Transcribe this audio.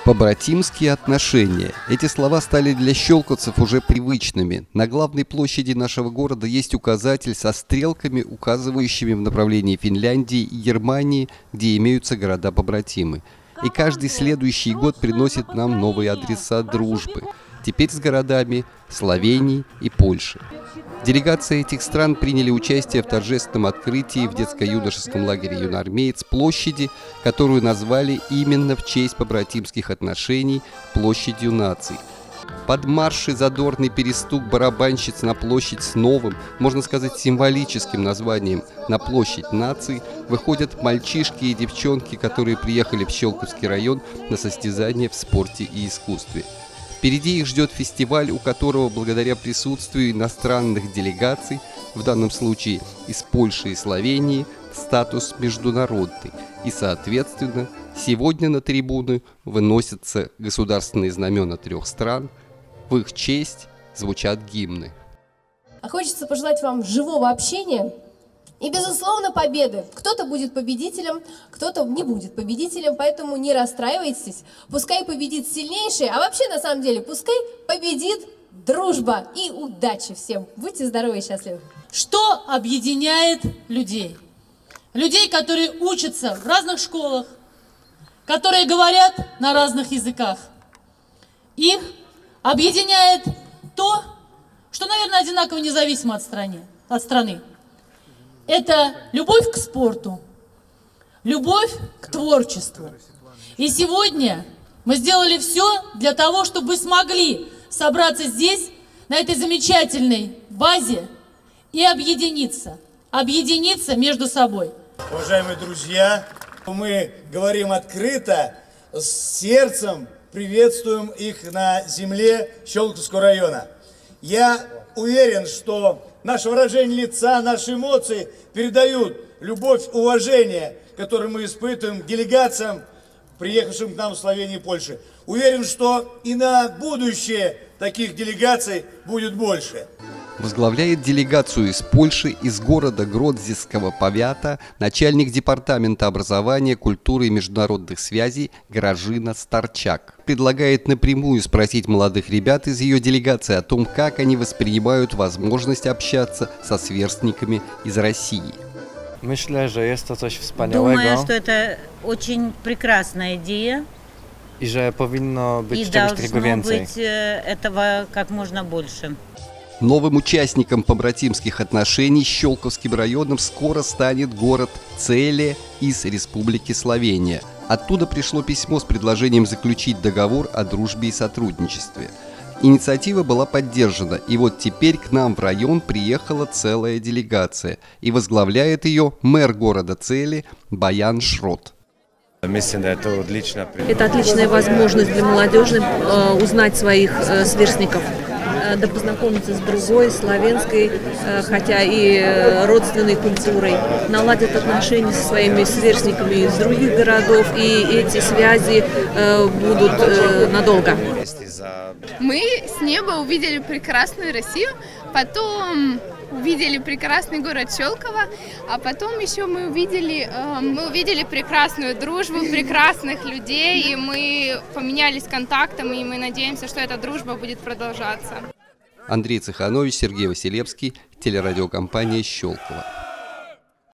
Побратимские отношения. Эти слова стали для щелковцев уже привычными. На главной площади нашего города есть указатель со стрелками, указывающими в направлении Финляндии и Германии, где имеются города-побратимы. И каждый следующий год приносит нам новые адреса дружбы. Теперь с городами Словении и Польши. Делегации этих стран приняли участие в торжественном открытии в детско-юношеском лагере «Юноармеец» площади, которую назвали именно в честь побратимских отношений площадью наций. Под марш и задорный перестук барабанщиц на площадь с новым, можно сказать, символическим названием «На площадь наций» выходят мальчишки и девчонки, которые приехали в Щелковский район на состязания в спорте и искусстве. Впереди их ждет фестиваль, у которого благодаря присутствию иностранных делегаций, в данном случае из Польши и Словении, статус международный. И, соответственно, сегодня на трибуны выносятся государственные знамена 3 стран, в их честь звучат гимны. А хочется пожелать вам живого общения и, безусловно, победы. Кто-то будет победителем, кто-то не будет победителем, поэтому не расстраивайтесь. Пускай победит сильнейший, а вообще, на самом деле, пускай победит дружба и удачи всем. Будьте здоровы и счастливы. Что объединяет людей? Людей, которые учатся в разных школах, которые говорят на разных языках. Их объединяет то, что, наверное, одинаково независимо от страны. Это любовь к спорту, любовь к творчеству. И сегодня мы сделали все для того, чтобы вы смогли собраться здесь, на этой замечательной базе, и объединиться между собой. Уважаемые друзья, мы говорим открыто, с сердцем приветствуем их на земле Щелковского района. Я уверен, что наше выражение лица, наши эмоции передают любовь, уважение, которое мы испытываем к делегациям, приехавшим к нам в Словению и Польшу. Уверен, что и на будущее таких делегаций будет больше. Возглавляет делегацию из Польши, из города Гродзиского повята, начальник департамента образования, культуры и международных связей Гражина Старчак. Предлагает напрямую спросить молодых ребят из ее делегации о том, как они воспринимают возможность общаться со сверстниками из России. Думаю, что это очень прекрасная идея. И że powinno być и czegoś takiego должно więcej. быть этого как можно больше. Новым участником побратимских отношений с Щелковским районом скоро станет город Целе из Республики Словения. Оттуда пришло письмо с предложением заключить договор о дружбе и сотрудничестве. Инициатива была поддержана, и вот теперь к нам в район приехала целая делегация, и возглавляет ее мэр города Цели Баян Шрот. Это отличная возможность для молодежи узнать своих сверстников, да познакомиться с другой, славянской, хотя и родственной культурой, наладят отношения со своими сверстниками из других городов, и эти связи будут надолго. Мы с неба увидели прекрасную Россию, потом увидели прекрасный город Щелково, а потом еще мы увидели прекрасную дружбу, прекрасных людей, и мы поменялись контактами, и мы надеемся, что эта дружба будет продолжаться. Андрей Цеханович, Сергей Василевский, телерадиокомпания «Щелково».